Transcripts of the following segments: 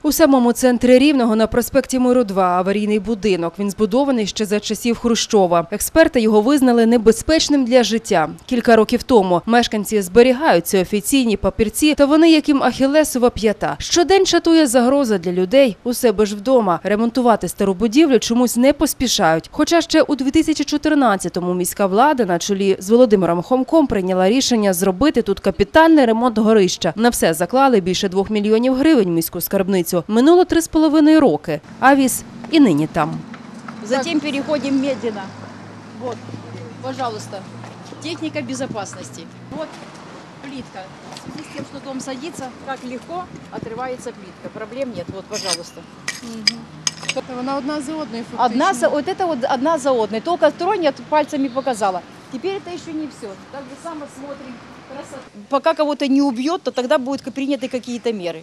У самому центрі Рівного на проспекті Миру 2 аварійний будинок. Він збудований ще за часів Хрущова. Експерти його визнали небезпечним для життя. Кілька років тому мешканці зберігають ці офіційні папірці, та вони, як їм ахіллесова п'ята. Щодень чатує загроза для людей у себе ж вдома. Ремонтувати стару будівлю чомусь не поспішають. Хоча ще у 2014-му міська влада на чолі з Володимиром Хомком прийняла рішення зробити тут капітальний ремонт горища. На все заклали більше 2 мільйонів гривень в міську скарбницю. Минуло 3,5 роки, а віз і нині там. Затем переходим медленно. Вот, пожалуйста, техника безопасности. Вот плитка. В связи с тем, что дом садится, как легко отрывается плитка. Проблем нет. Вот, пожалуйста. Вона одна за одною фактично. Вот это вот одна за одной. Только тронь, я пальцами показала. Теперь это еще не все. Так же само смотрим. Красота. Пока кого-то не убьет, то тогда будут приняты какие-то меры.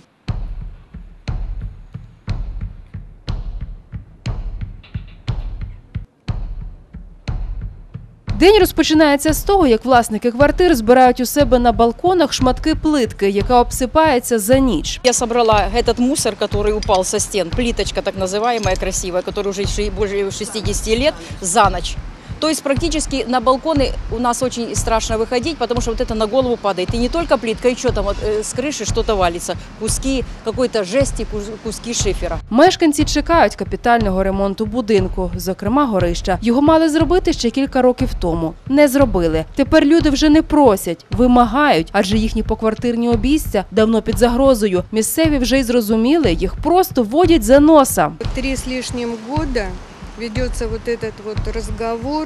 День розпочинається з того, як власники квартир збирають у себе на балконах шматки плитки, яка обсипається за ніч. Я собрала этот мусор, который упал со стен, плиточка так называемая красивая, которая уже более 60 лет, за ночь. То есть практически на балконы у нас очень страшно выходить, потому что вот это на голову падает. И не только плитка, и что там вот с крыши что-то валится. Куски какой-то жести, куски шифера. Мешканці чекають капітального ремонту будинку, зокрема горища. Його мали зробити ще кілька років тому. Не зробили. Тепер люди вже не просять, вимагають, адже їхні поквартирні обійстя давно під загрозою. Місцеві вже й зрозуміли, їх просто водять за носа. 3 с лишним года ведется вот этот вот разговор,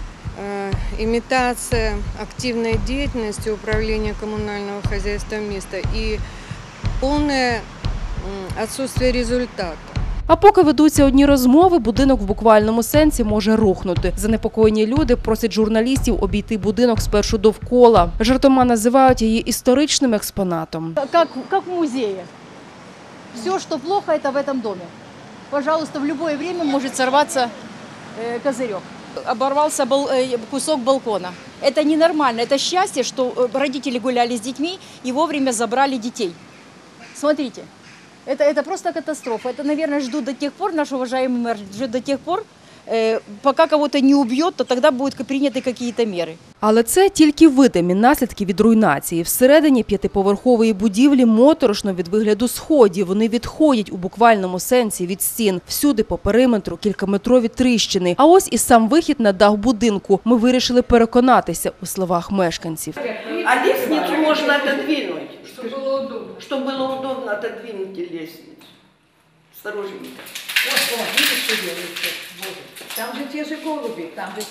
имитация активной деятельности управления коммунального хозяйства места и полное отсутствие результата. А поки ведуться одні розмови, будинок в буквальному сенсі може рухнути. Занепокоєні люди просять журналістів обійти будинок спершу довкола. Жартома називають її історичним експонатом. Как в музее. Все, что плохо, это в этом доме. Пожалуйста, в любое время может сорваться козырек. Оборвался кусок балкона. Это ненормально. Это счастье, что родители гуляли с детьми и вовремя забрали детей. Смотрите, это просто катастрофа. Это, наверное, ждут до тех пор, наш уважаемый мэр ждет до тех пор, пока кого-то не убьет, то тогда будут приняты какие-то меры. Але це тільки видимі наслідки від руйнації. Всередині 5-поверхової будівлі моторошно від вигляду сходів. Вони відходять у буквальному сенсі від стін. Всюди по периметру кількаметрові тріщини. А ось і сам вихід на дах будинку. Ми вирішили переконатися у словах мешканців. А лестницу можно отодвинуть. Чтобы было удобно, отодвинуть лестницу. Осторожненько. Видишь, что делается? Там же те же голуби, там же...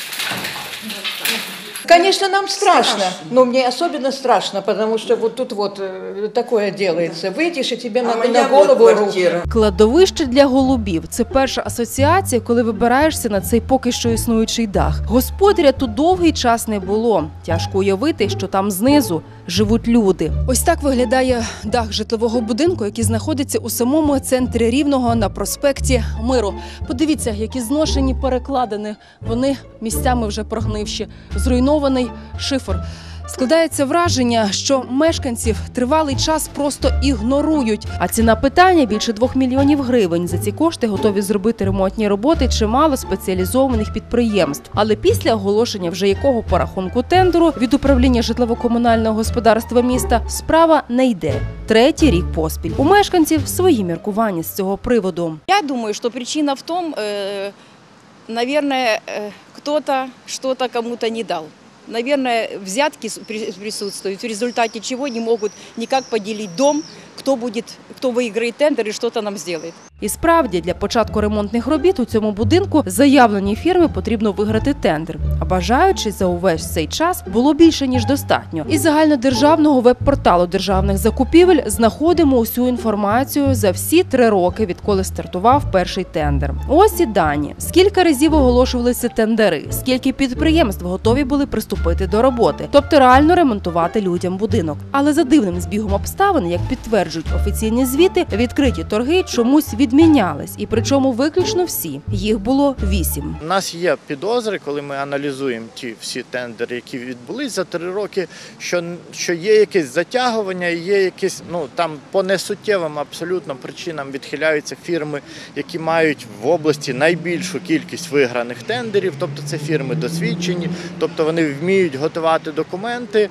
Конечно, нам страшно, но мне особенно страшно, потому что вот тут вот такое делается. Выйдешь, и тебе на голову руки. Кладовище для голубів – це перша асоціація, коли вибираєшся на цей поки що існуючий дах. Господаря тут довгий час не було. Тяжко уявити, що там знизу живуть люди. Ось так виглядає дах житлового будинку, який знаходиться у самому центрі Рівного на проспекті Миру. Подивіться, які зношені перекладини. Вони місцями вже прогнивші. Зруйнований шифер. Складається враження, що мешканців тривалий час просто ігнорують. А ціна питання – більше 2 мільйонів гривень. За ці кошти готові зробити ремонтні роботи чимало спеціалізованих підприємств. Але після оголошення вже якого по рахунку тендеру від управління житлово-комунального господарства міста справа не йде. 3-й рік поспіль. У мешканців свої міркування з цього приводу. Я думаю, что причина в том, наверное, кто-то что-то кому-то не дал. Наверное, взятки присутствуют, в результате чего не могут никак поделить дом, кто выиграет тендер и что-то нам сделает. І справді, для початку ремонтних робіт у цьому будинку заявленій фірмі потрібно виграти тендер. А бажаючих за увесь цей час було більше, ніж достатньо. Із загальнодержавного веб-порталу державних закупівель знаходимо усю інформацію за всі 3 роки, відколи стартував перший тендер. Ось і дані. Скільки разів оголошувалися тендери, скільки підприємств готові були приступити до роботи, тобто реально ремонтувати людям будинок. Але за дивним збігом обставин, як підтверджують офіційні звіти, відкриті торги чомусь від відмінялись, і причому виключно всі. Їх було 8. У нас є підозри, коли ми аналізуємо ті всі тендери, які відбулись за 3 роки, що є якесь затягування, є якісь, там по несуттєвим абсолютно причинам відхиляються фірми, які мають в області найбільшу кількість виграних тендерів, тобто це фірми досвідчені, тобто вони вміють готувати документи,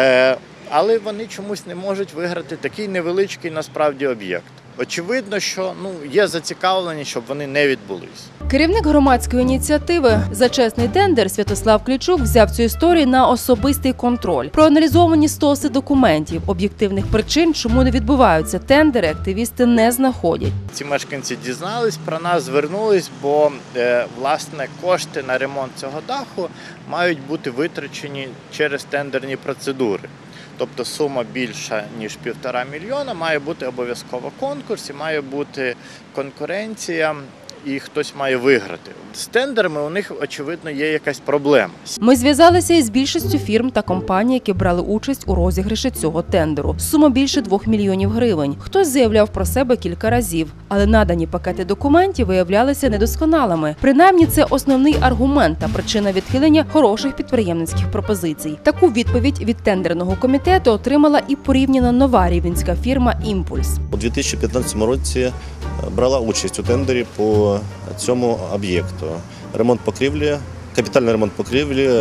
але вони чомусь не можуть виграти такий невеличкий насправді об'єкт. Очевидно, що є зацікавлені, щоб вони не відбулись. Керівник громадської ініціативи «За чесний тендер» Святослав Клічук взяв цю історію на особистий контроль. Проаналізовані стоси документів, об'єктивних причин, чому не відбуваються тендери, активісти не знаходять. Ці мешканці дізнались про нас, звернулись, бо, власне, кошти на ремонт цього даху мають бути витрачені через тендерні процедури. Тобто сума більша, ніж 1,5 мільйона, має бути обов'язково конкурс, і має бути конкуренція, і хтось має виграти. З тендерами у них, очевидно, є якась проблема. Ми зв'язалися із більшістю фірм та компаній, які брали участь у розіграші цього тендеру. Сума більше 2 мільйонів гривень. Хтось заявляв про себе кілька разів, але надані пакети документів виявлялися недосконалими. Принаймні, це основний аргумент та причина відхилення хороших підприємницьких пропозицій. Таку відповідь від тендерного комітету отримала і порівняно нова рівненська фірма «Імпульс». У 2015 році брала участь у тендері по цьому об'єкту. Ремонт покрівлі, капітальний ремонт покрівлі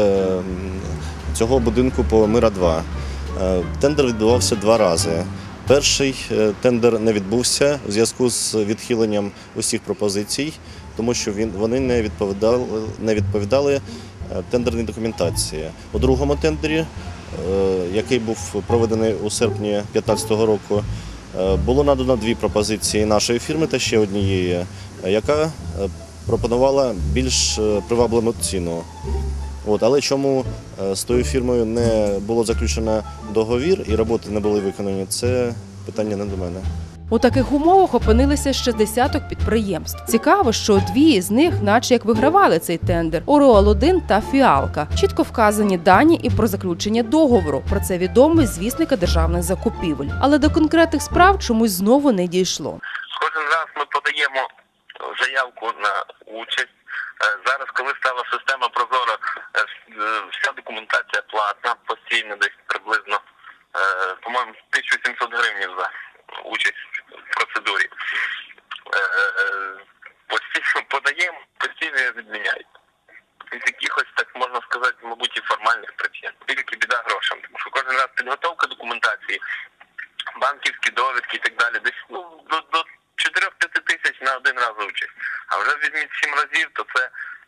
цього будинку по Мира 2. Тендер відбувався 2 рази. Перший тендер не відбувся у зв'язку з відхиленням усіх пропозицій, тому що вони не відповідали тендерній документації. У другому тендері, який був проведений у серпні 2015 року, було надано 2 пропозиції нашої фірми та ще однієї, яка пропонувала більш привабливу ціну. Але чому з тою фірмою не було заключено договір і роботи не були виконані, це питання не до мене. У таких умовах опинилися ще десяток підприємств. Цікаво, що 2 з них наче як вигравали цей тендер – «Ореол-1» та «Фіалка». Чітко вказані дані і про заключення договору. Про це відомо із звісника державних закупівель. Але до конкретних справ чомусь знову не дійшло. Кожен раз ми подаємо заявку на участь. Зараз, коли стала система Прозора, вся документація платна, постійно десь приблизно, по-моєму, 1700 гривень за участь в процедурі. Постійно подаємо, постійно відміняють. Із якихось, так можна сказати, мабуть, і формальних причин. Тільки біда грошам, тому що кожен раз підготовка документації, банківські довідки і так далі, десь до 4-5 тисяч на один раз участь. А вже візьміть 7 разів, то це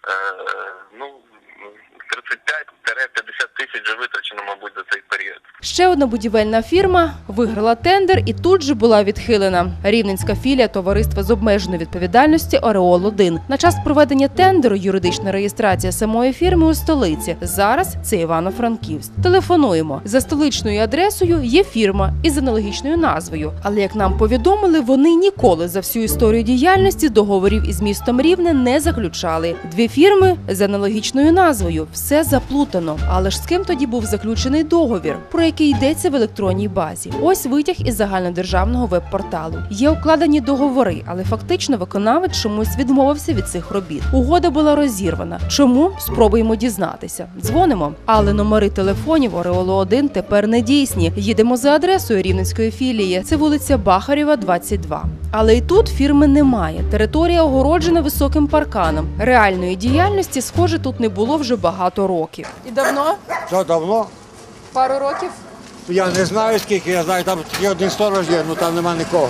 35-50 тисяч вже витрачено, мабуть, за цей період. Ще одна будівельна фірма виграла тендер і тут же була відхилена. Рівненська філія товариства з обмеженою відповідальності «Ореол-1». На час проведення тендеру юридична реєстрація самої фірми у столиці. Зараз це Івано-Франківськ. Телефонуємо. За столичною адресою є фірма із аналогічною назвою. Але, як нам повідомили, вони ніколи за всю історію діяльності договорів із містом Рівне не заключали. 2 фірми з аналогічною назвою. Все заплутано. Але ж з ким тоді був заключений договір, про який йдеться в електронній базі? Ось витяг із загальнодержавного веб-порталу. Є укладені договори, але фактично виконавець чомусь відмовився від цих робіт. Угода була розірвана. Чому? Спробуємо дізнатися. Дзвонимо. Але номери телефонів «Ореолу-1» тепер не дійсні. Їдемо за адресою рівненської філії. Це вулиця Бахарєва, 22. Але і тут фірми немає. Територія огороджена високим парканом. Реальної діяльності, схоже, тут не було вже багато років. І давно? Що давно? Пару років? Я не знаю скільки, я знаю, там тільки один сторож є, там нема нікого.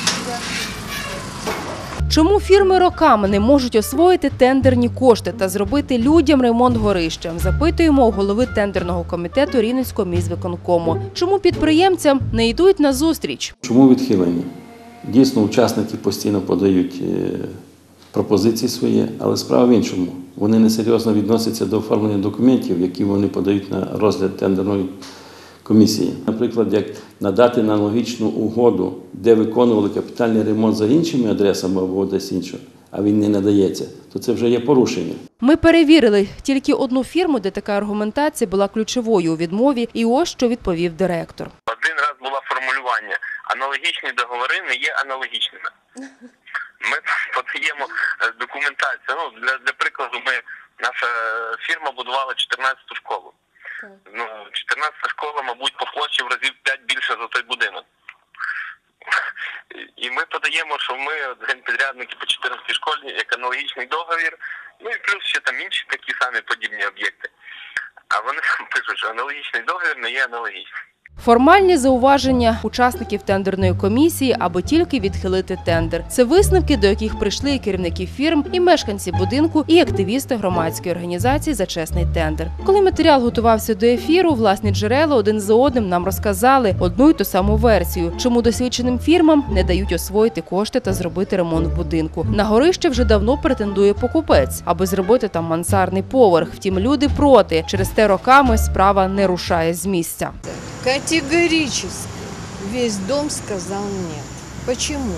Чому фірми роками не можуть освоїти тендерні кошти та зробити людям ремонт горища? Запитуємо у голови тендерного комітету Рівненського міськвиконкому. Чому підприємцям не йдуть на зустріч? Чому відхилені? Дійсно, учасники постійно подають пропозиції свої, але справа в іншому. Вони несерйозно відносяться до оформлення документів, які вони подають на розгляд тендерної комісії. Наприклад, як надати аналогічну угоду, де виконували капітальний ремонт за іншими адресами або десь іншого, а він не надається, то це вже є порушення. Ми перевірили тільки одну фірму, де така аргументація була ключовою у відмові, і ось що відповів директор. Один раз було формулювання. Аналогічні договори не є аналогічними. Ми подаємо документацію. Ну, для прикладу, наша фірма будувала 14-ту школу. Ну, 14-та школа, мабуть, по площі в разів 5 більше за той будинок. І ми подаємо, що ми генпідрядники по 14-й школі, як аналогічний договір, ну і плюс ще там інші такі самі подібні об'єкти. А вони пишуть, що аналогічний договір не є аналогічним. Формальні зауваження учасників тендерної комісії, аби тільки відхилити тендер. Це висновки, до яких прийшли і керівники фірм, і мешканці будинку, і активісти громадської організації «За чесний тендер». Коли матеріал готувався до ефіру, власні джерела один за одним нам розказали одну й ту саму версію, чому досвідченим фірмам не дають освоїти кошти та зробити ремонт в будинку. На горище вже давно претендує покупець, аби зробити там мансардний поверх. Втім, люди проти. Через те роками справа не рушає з місця. Категорически весь дом сказал нет. Почему?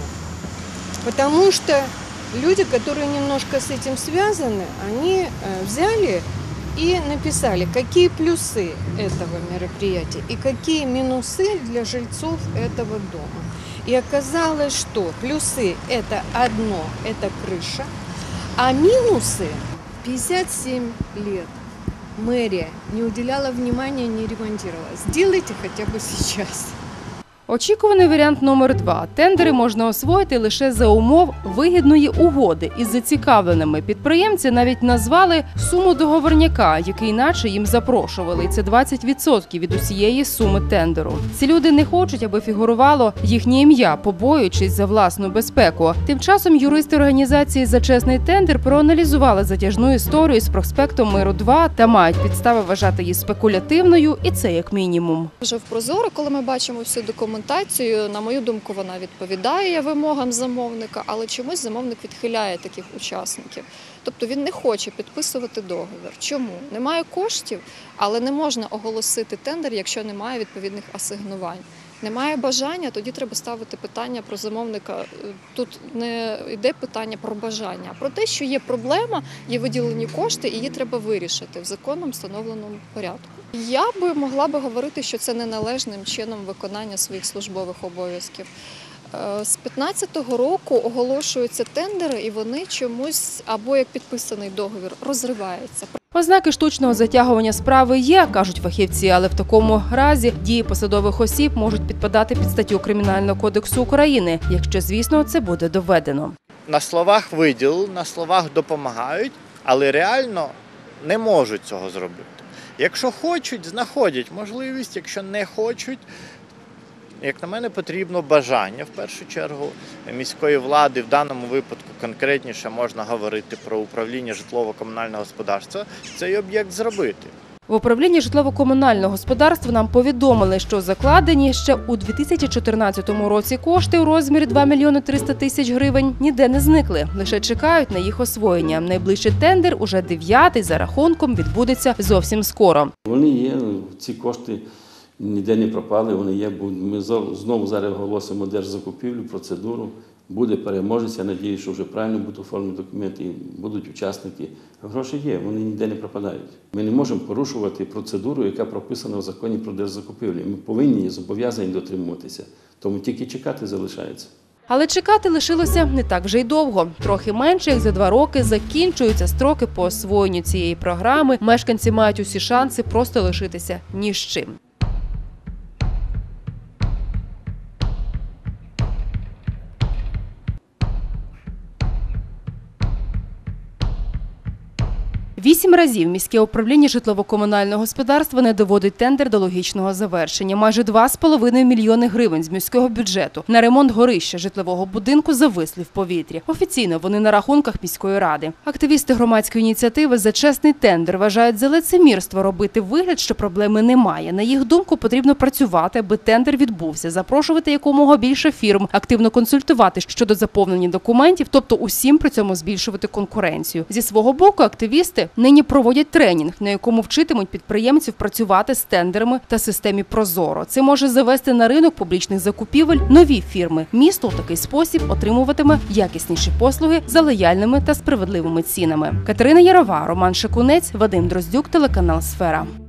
Потому что люди, которые немножко с этим связаны, они взяли и написали, какие плюсы этого мероприятия и какие минусы для жильцов этого дома. И оказалось, что плюсы – это одно, это крыша, а минусы – 57 лет. Мэрия не уделяла внимания, не ремонтировала. Сделайте хотя бы сейчас. Очікуваний варіант номер 2. Тендери можна освоїти лише за умов вигідної угоди із зацікавленими. Підприємці навіть назвали суму договорняка, який наче їм запрошували. І це 20% від усієї суми тендеру. Ці люди не хочуть, аби фігурувало їхнє ім'я, побоюючись за власну безпеку. Тим часом юристи організації «За чесний тендер» проаналізували затяжну історію з проспектом Миру-2 та мають підстави вважати її спекулятивною, і це як мінімум. Вже в Прозоро, коли ми бачимо всю документацію, на мою думку, вона відповідає вимогам замовника, але чомусь замовник відхиляє таких учасників. Тобто він не хоче підписувати договір. Чому? Немає коштів, але не можна оголосити тендер, якщо немає відповідних асигнувань. Немає бажання, тоді треба ставити питання про замовника. Тут не йде питання про бажання, а про те, що є проблема, є виділені кошти, і її треба вирішити в законом встановленому порядку. Я би могла би говорити, що це неналежним чином виконання своїх службових обов'язків. З 2015 року оголошуються тендери, і вони чомусь, або як підписаний договір, розриваються. Ознаки штучного затягування справи є, кажуть фахівці, але в такому разі дії посадових осіб можуть підпадати під статтю Кримінального кодексу України, якщо, звісно, це буде доведено. На словах виділили, на словах допомагають, але реально не можуть цього зробити. Якщо хочуть, знаходять можливість, якщо не хочуть, як на мене, потрібно бажання, в першу чергу, міської влади. В даному випадку конкретніше можна говорити про управління житлово-комунального господарства, цей об'єкт зробити. В управлінні житлово-комунального господарства нам повідомили, що закладені ще у 2014 році кошти у розмірі 2 мільйони 300 тисяч гривень ніде не зникли, лише чекають на їх освоєння. Найближчий тендер, уже 9-й за рахунком, відбудеться зовсім скоро. Вони є, ці кошти ніде не пропали, вони є. Ми знову зараз оголосимо держзакупівлю, процедуру. Буде переможець, я сподіваюся, що вже правильно будуть оформлені документи, і будуть учасники. Гроші є, вони ніде не пропадають. Ми не можемо порушувати процедуру, яка прописана в законі про держзакупівлю. Ми повинні, зобов'язані дотримуватися, тому тільки чекати залишається. Але чекати лишилося не так вже й довго. Трохи менше, як за 2 роки, закінчуються строки по освоєнню цієї програми. Мешканці мають усі шанси просто лишитися ні з чим. Вісім разів міське управління житлово-комунального господарства не доводить тендер до логічного завершення. Майже 2,5 мільйони гривень з міського бюджету на ремонт горища житлового будинку зависли в повітрі. Офіційно вони на рахунках міської ради. Активісти громадської ініціативи «За чесний тендер» вважають за лицемірство робити вигляд, що проблеми немає. На їх думку, потрібно працювати, аби тендер відбувся, запрошувати якомога більше фірм, активно консультувати щодо заповнення документів, тобто усім при цьому збільшувати конкуренцію. Зі свого боку, активісти нині проводять тренінг, на якому вчитимуть підприємців працювати з тендерами та системі Прозоро. Це може завести на ринок публічних закупівель нові фірми. Місто у такий спосіб отримуватиме якісніші послуги за лояльними та справедливими цінами. Катерина Ярова, Роман Шикунець, Вадим Дроздюк, телеканал «Сфера».